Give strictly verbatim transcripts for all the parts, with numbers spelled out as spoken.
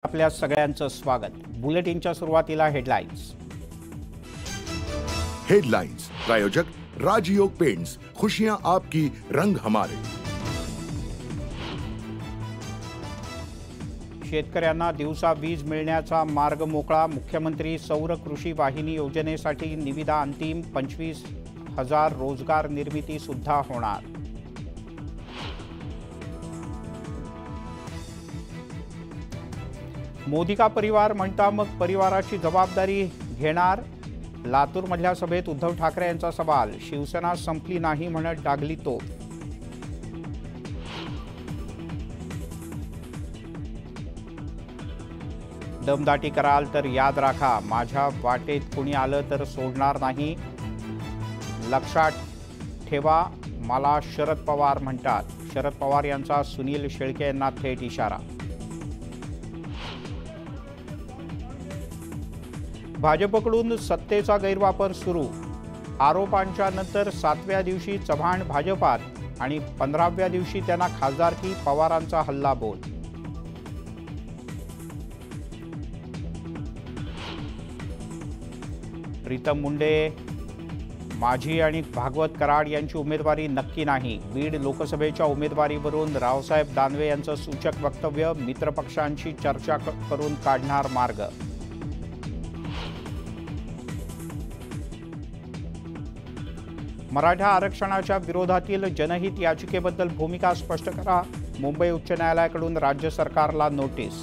आपल्या सगळ्यांचं स्वागत। बुलेटिनच्या सुरुवातीला हेडलाइन्स। हेडलाइन्स प्रायोजक राजयोग पेंट्स, खुशियां आपकी, रंग हमारे। शेतकऱ्यांना दिवसा वीज मिळण्याचा मार्ग मोकळा। मुख्यमंत्री सौर कृषी वाहिनी योजनेसाठी निविदा अंतिम। पंचवीस हजार रोजगार निर्मिती सुद्धा होणार। मोदी का परिवार म्हणता मग परिवाराची जबाबदारी घेणार। लातूरमधल्या सभेत उद्धव ठाकरे यांचा सवाल। शिवसेना संपली नाही म्हणत डागली तो। दमदाटी कराल तर याद राखा, माझ्या वाटेत कुणी आलं तर सोडणार नाही। लक्षात ठेवा, मला शरद पवार म्हणतात। शरद पवार यांचा सुनील शेळके यांना थेट इशारा। भाजपकडून सत्तेचा गैरवापर सुरू। आरोपांच्या नंतर सातव्या दिवशी चव्हाण भाजपात आणि पंधराव्या दिवशी त्यांना खासदारकी। पवारांचा हल्लाबोल। प्रीतम मुंडे, माझी आणि भागवत कराड यांची उमेदवारी नक्की नाही। बीड लोकसभेच्या उमेदवारीवरून रावसाहेब दानवे यांचं सूचक वक्तव्य। मित्रपक्षांशी चर्चा करून काढणार मार्ग। मराठा आरक्षणाच्या विरोधातील जनहित याचिकेबद्दल भूमिका स्पष्ट करा। मुंबई उच्च न्यायालयाकडून राज्य सरकारला नोटीस।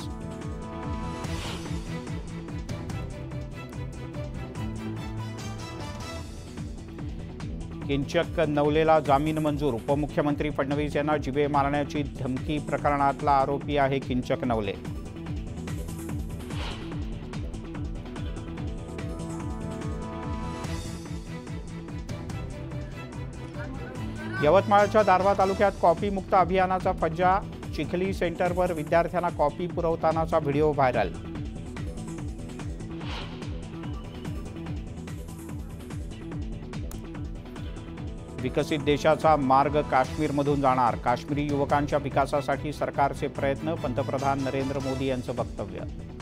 किंचक नवलेला जामीन मंजूर। उपमुख्यमंत्री फडणवीस यांना जिवे मारण्याची धमकी प्रकरणातला आरोपी आहे किंचक नवले। यवतमाळच्या दारव्हा तालुक्यात कॉफी मुक्त अभियानाचा फज्जा। चिखली सेंटरवर विद्यार्थ्यांना कॉफी पुरवतानाचा व्हिडिओ व्हायरल। विकसित देशाचा मार्ग काश्मीरमधून जाणार। काश्मीरी युवकांच्या विकासासाठी सरकारचे प्रयत्न। पंतप्रधान नरेंद्र मोदी यांचं वक्तव्य।